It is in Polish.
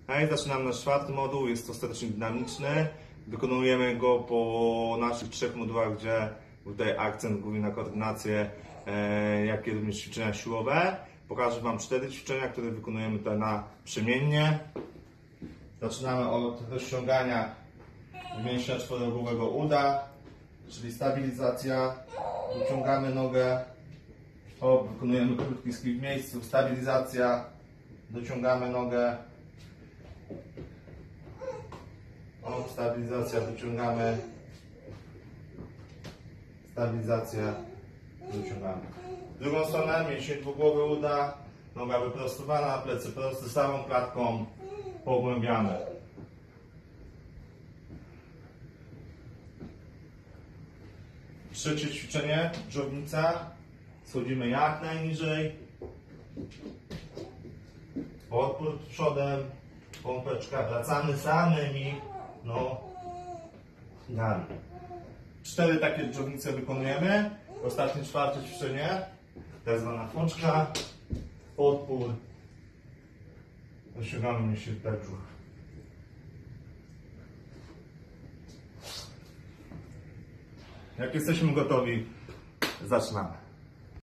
Hej, zaczynamy nasz czwarty moduł, jest to statyczny dynamiczny. Wykonujemy go po naszych trzech modułach, gdzie tutaj akcent głównie na koordynację, jak i również ćwiczenia siłowe. Pokażę Wam 4 ćwiczenia, które wykonujemy tutaj naprzemiennie. Zaczynamy od rozciągania mięśnia czworogłowego uda, czyli stabilizacja. Wyciągamy nogę, wykonujemy krótki skip w miejscu, stabilizacja, dociągamy nogę, stabilizacja, dociągamy, stabilizacja, dociągamy. W drugą stronę mięsień dwugłowy uda, noga wyprostowana, plecy proste, samą klatką pogłębiamy. Trzecie ćwiczenie, dżownica. Schodzimy jak najniżej. Podpór przodem, pompeczka, wracamy samymi nogami. 4 takie dżownice wykonujemy. Ostatnie, czwarte ćwiczenie, tak zwana pączka, podpór. Rozciągamy mięśnie brzuch. Jak jesteśmy gotowi, zaczynamy.